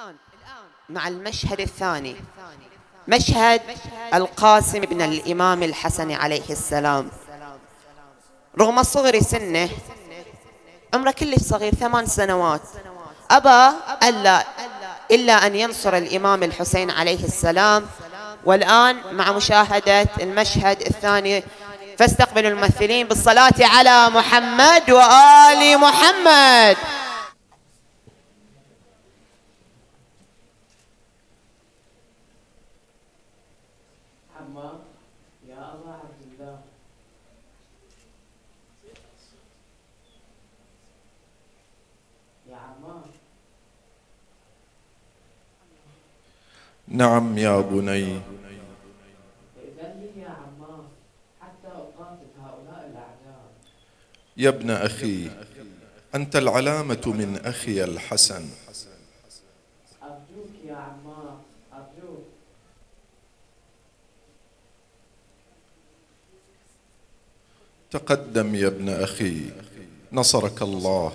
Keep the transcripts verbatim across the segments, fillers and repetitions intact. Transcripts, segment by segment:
الآن مع المشهد الثاني، مشهد القاسم بن الإمام الحسن عليه السلام. رغم صغر سنه، عمره كلش صغير، ثمان سنوات، أبى ألا إلا أن ينصر الإمام الحسين عليه السلام. والآن مع مشاهدة المشهد الثاني، فاستقبلوا الممثلين بالصلاة على محمد وآل محمد. عمار يا أبا عبد الله، يا عمار. نعم يا بني. ائذن لي يا عمار حتى أقاتل هؤلاء الأعداء. يا ابن أخي، أنت العلامة من أخي الحسن. أرجوك يا عمار، أرجوك. تقدم يا ابن أخي، نصرك الله.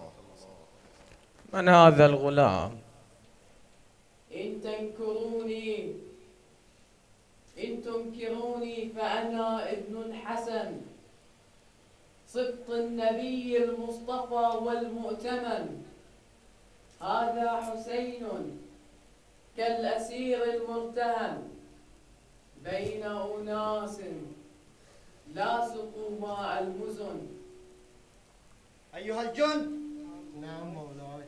من هذا الغلام؟ إن تنكروني إن تنكروني فأنا ابن الحسن، سبط النبي المصطفى والمؤتمن. هذا حسين كالأسير المرتهن بين أناس لاصقوا ماء المزن. أيها الجند. نعم مولاي.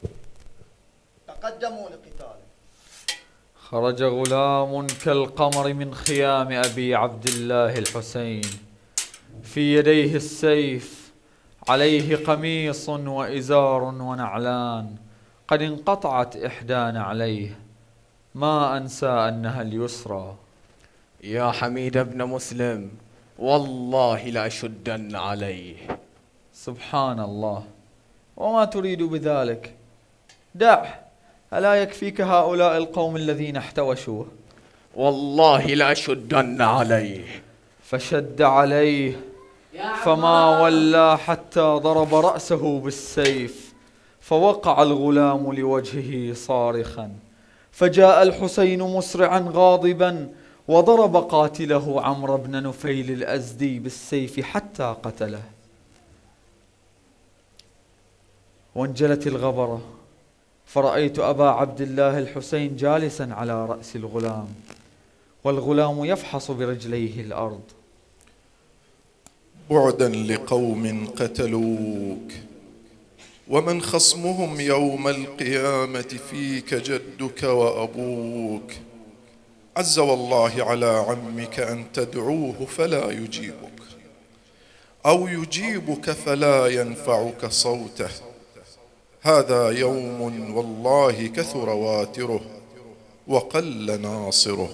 تقدموا لقتاله. خرج غلام كالقمر من خيام أبي عبد الله الحسين، في يديه السيف، عليه قميص وإزار ونعلان، قد انقطعت إحدى نعليه، ما أنسى أنها اليسرى. يا حميد بن مسلم، والله لأشدن عليه. سبحان الله، وما تريد بذلك؟ دعه، ألا يكفيك هؤلاء القوم الذين احتوشوه؟ والله لأشدن عليه. فشد عليه، فما ولى حتى ضرب رأسه بالسيف، فوقع الغلام لوجهه صارخا، فجاء الحسين مسرعا غاضبا وضرب قاتله عمرو بن نفيل الأزدي بالسيف حتى قتله. وانجلت الغبرة، فرأيت أبا عبد الله الحسين جالسا على رأس الغلام، والغلام يفحص برجليه الأرض. بعدا لقوم قتلوك، ومن خصمهم يوم القيامة فيك جدك وأبوك. عز والله على عمك أن تدعوه فلا يجيبك، أو يجيبك فلا ينفعك صوته. هذا يوم والله كثر واتره وقل ناصره.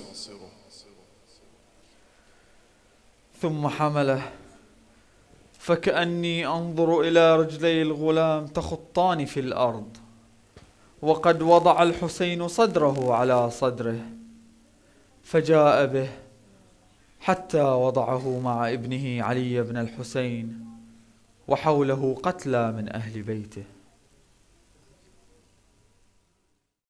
ثم حمله، فكأني أنظر إلى رجلي الغلام تخطان في الأرض، وقد وضع الحسين صدره على صدره، فجاء به حتى وضعه مع ابنه علي بن الحسين، وحوله قتلى من أهل بيته.